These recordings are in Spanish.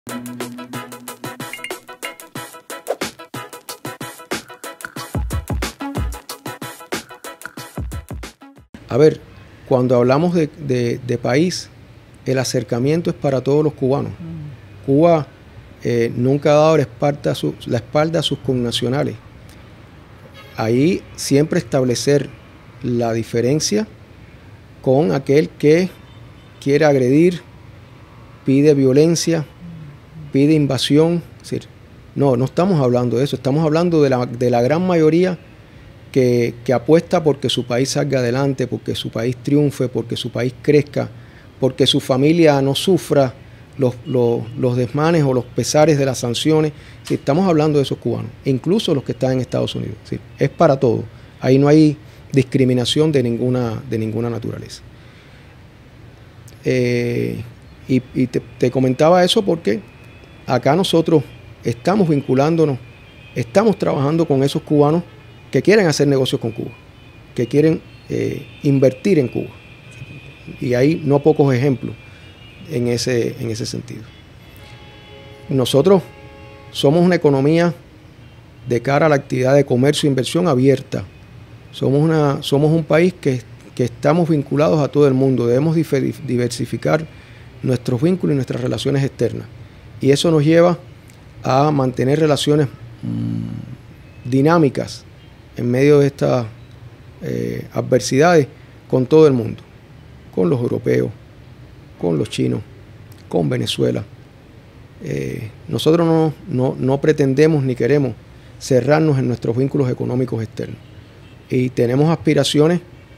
A ver, cuando hablamos de país, el acercamiento es para todos los cubanos. Cuba nunca ha dado la espalda a sus connacionales. Ahí siempre establecer la diferencia con aquel que quiere agredir, pide violencia, pide invasión. Es decir, no estamos hablando de eso, estamos hablando de la gran mayoría que apuesta porque su país salga adelante, porque su país triunfe, porque su país crezca, porque su familia no sufra los desmanes o los pesares de las sanciones. Sí, estamos hablando de esos cubanos, incluso los que están en Estados Unidos. Sí, es para todos. Ahí no hay discriminación de ninguna naturaleza. Y te comentaba eso porque acá nosotros estamos vinculándonos, estamos trabajando con esos cubanos que quieren hacer negocios con Cuba, que quieren invertir en Cuba. Y hay no pocos ejemplos en ese sentido. Nosotros somos una economía de cara a la actividad de comercio e inversión abierta. Somos un país que estamos vinculados a todo el mundo. Debemos diversificar nuestros vínculos y nuestras relaciones externas. Y eso nos lleva a mantener relaciones dinámicas en medio de estas adversidades con todo el mundo, con los europeos, con los chinos, con Venezuela. Nosotros no pretendemos ni queremos cerrarnos en nuestros vínculos económicos externos y tenemos aspiraciones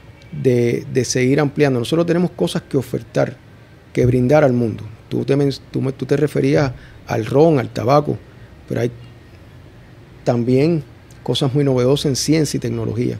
de seguir ampliando. Nosotros tenemos cosas que ofertar, que brindar al mundo. Tú te referías al ron, al tabaco, pero hay también cosas muy novedosas en ciencia y tecnología.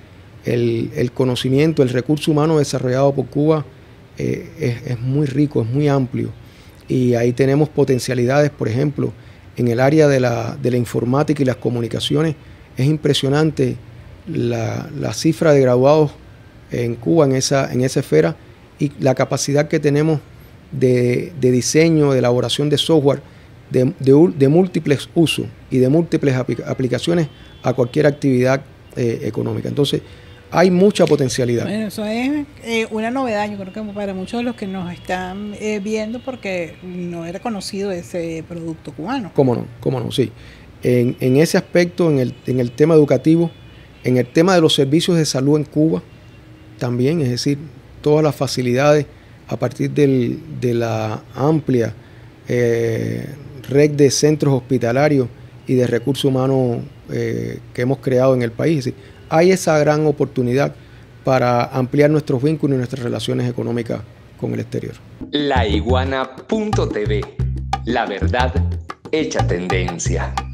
El conocimiento, el recurso humano desarrollado por Cuba es muy rico, es muy amplio. Y ahí tenemos potencialidades, por ejemplo, en el área de la informática y las comunicaciones. Es impresionante la cifra de graduados en Cuba en esa esfera y la capacidad que tenemos de diseño, de elaboración de software, de múltiples usos y de múltiples aplicaciones a cualquier actividad económica. Entonces, hay mucha potencialidad. Bueno, eso es una novedad, yo creo que para muchos de los que nos están viendo, porque no era conocido ese producto cubano. Cómo no, sí. En ese aspecto, en el tema educativo, en el tema de los servicios de salud en Cuba, también, es decir, todas las facilidades a partir de la amplia red de centros hospitalarios y de recursos humanos que hemos creado en el país. Es decir, hay esa gran oportunidad para ampliar nuestros vínculos y nuestras relaciones económicas con el exterior. Laiguana.tv, la verdad hecha tendencia.